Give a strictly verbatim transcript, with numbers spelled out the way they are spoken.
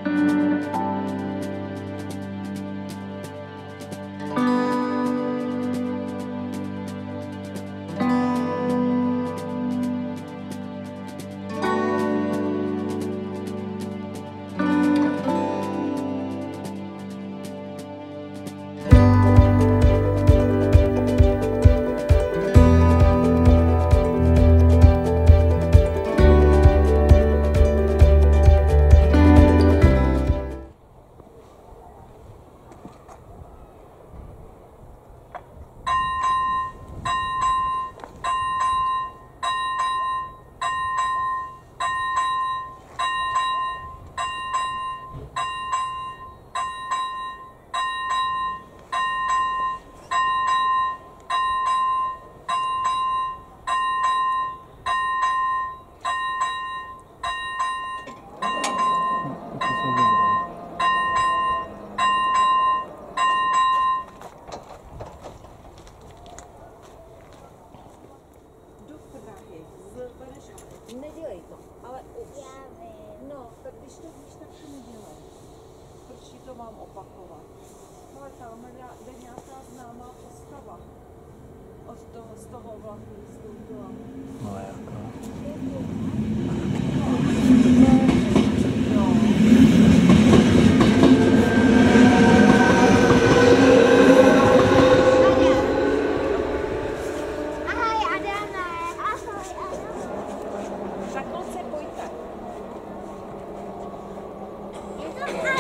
Nedělej to, ale už. No, tak když to víš, tak to nedělej. Proč ti to mám opakovat? Ale tam jde nějaká známá postava. Od toho, z toho vlaku vstoupila. No jako. Ah!